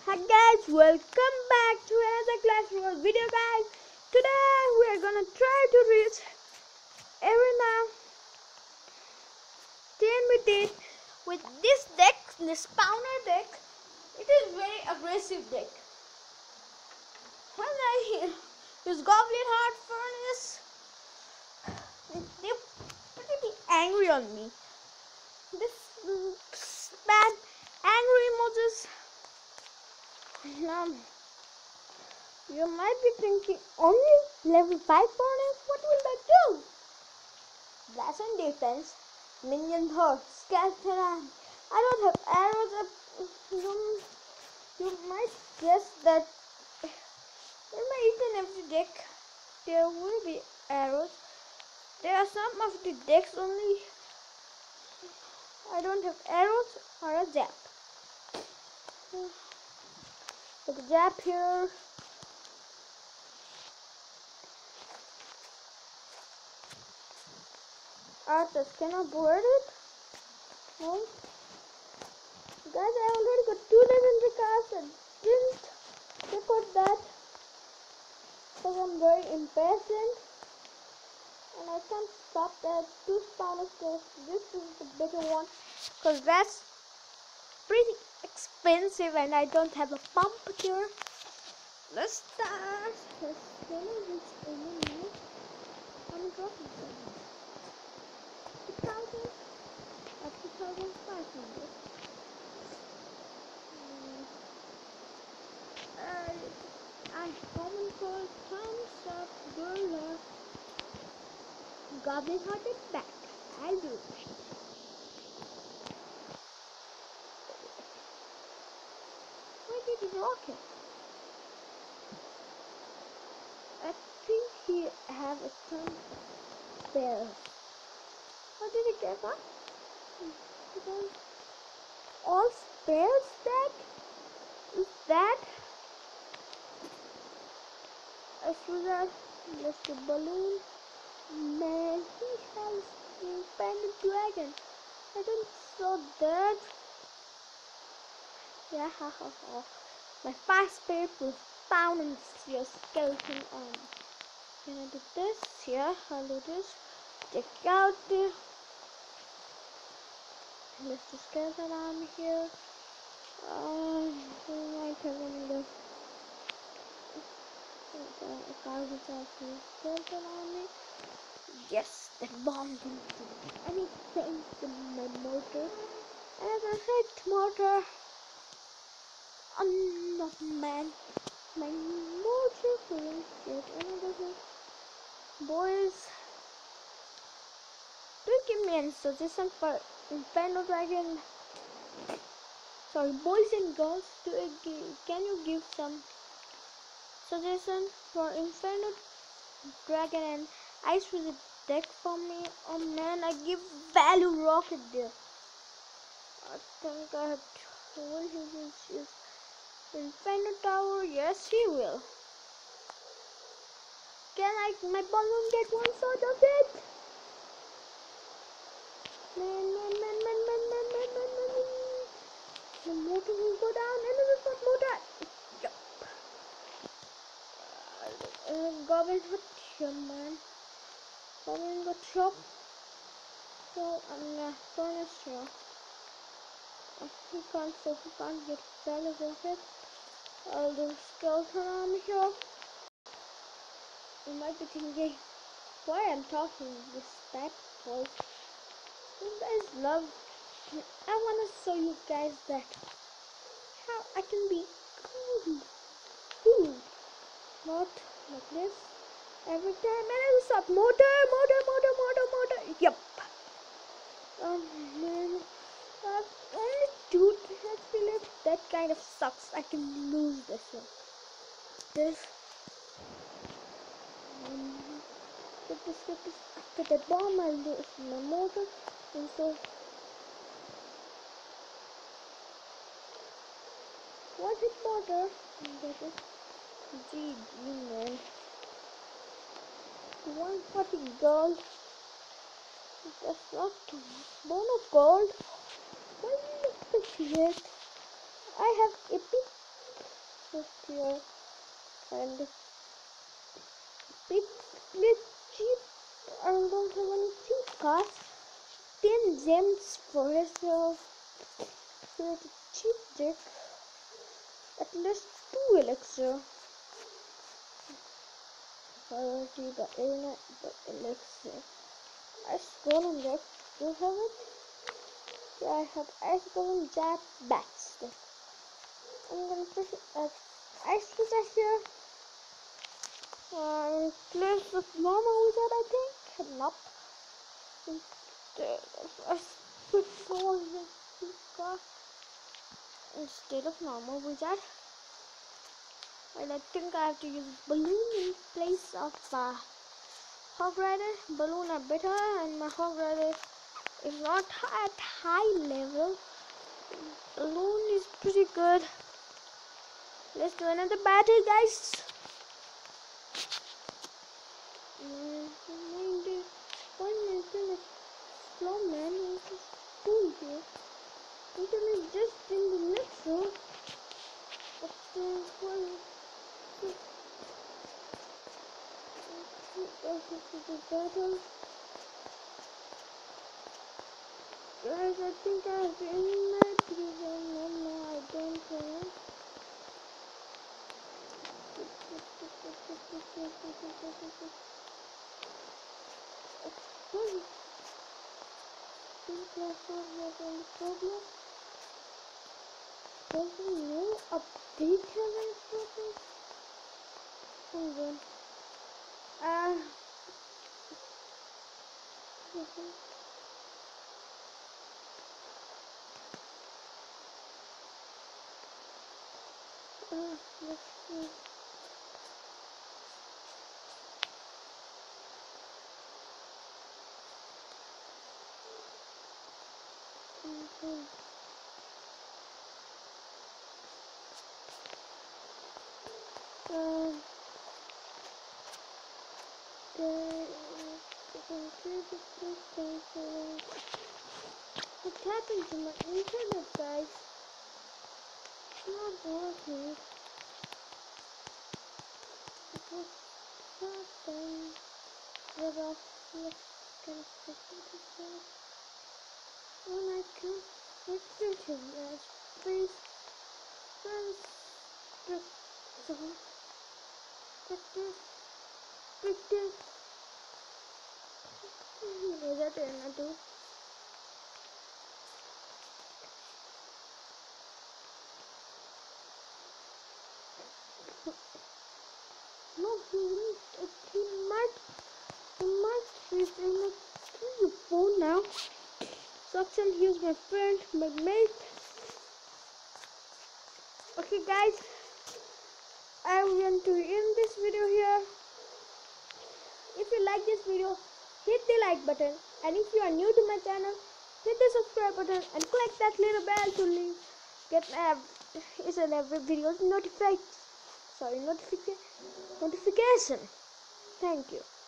Hi guys, welcome back to another Clash Royale video guys. Today we are gonna try to reach Arena 10 with this deck, the spawner deck. It is very aggressive deck. When I use Goblin Heart Furnace, they pretty angry on me. This bad angry emojis. Now, you might be thinking, only level 5 furnace? What will that do? Blast and defense, minion hurt, skeleton. I don't have arrows up. You might guess that in my each and every deck there will be arrows. There are some of the decks only I don't have arrows or a zap. Put the zap here. Arthur cannot board it. No. Guys, I already got 2 legendary cards and didn't report that because I'm very impatient and I can't stop that 2 spawners because this is the better one because that's pretty expensive and I don't have a pump here. Let's start. Let's reach now. I'm dropping something. 2,000 or 2,500. I common call thumbs up gorilla. Goblin Heart is back. I do. Where did he rocket? I think he have a ton spells. How did he get that? All spells deck? Is that? I saw that. Mr. Balloon. Man, he has Bandit Dragon. I don't saw that. Yeah, haha. My fast spirit will spawn and your skeleton arm. Can I do this? Yeah, I'll do this. Check out the Mr. Skeleton arm here. We might have another skeleton army. Yes, that bomb didn't do anything to my motor. As I said, motor. No, man. My motor couldn't get another hit. Boys, do give me any suggestion for Inferno Dragon. Sorry, boys and girls, can you give some suggestion for Inferno Dragon and Ice Wizard deck for me? Oh man, I give value rocket there. I think I have told him to use Inferno Tower. Yes, he will. Can my balloon get one sort of it? Man. The motor will go down. Another shot motor. Yup. Goblin got shot, man. Goblin got shot. So I'm furnace here. He can't get value of it. I'll do skeleton arm here. You might be thinking why I'm talking this bad voice. You guys love. I wanna show you guys that how I can be cool. Not like this. Every time and I stop motor. Yup. Man. Only 2 HP left. That kind of sucks. I can lose this one. This. Get this. After that bomb, I'll do my motor. And so. One hit motor. And that is GG, man. 140 gold. That's not too much. Bonus gold. 158. I have epic just here, and it's cheap. I don't have any cheap cars. 10 gems for yourself. Create a cheap deck. At least 2 elixir. Priority the arena, the elixir. Ice golem deck. Do you have it? Yeah, I have ice golem jab bats deck. I'm gonna put ice filter here. Place the normal wizard, I think. Nope. I put more instead of normal wizard. And I think I have to use balloon in place of hog rider. Balloon are better, and my hog rider is not at high level. Balloon is pretty good. Let's do another battle, guys. Slow man, what is doing here? Internet just in the next room. Battle. Guys, I think I have internet. No, I don't know. Problem. Doesn't know update has problem. Hold on. Let's see. What happened to my internet, guys? It's not working. It was something. Let's when I can fix it, guys. Please, practice. Is that enough? No, he might be in a phone now. Suction, here's my friend, my mate. Okay, guys, I want to end this video here. If you like this video, hit the like button, and if you are new to my channel, hit the subscribe button and click that little bell to get each and every video notification. Thank you.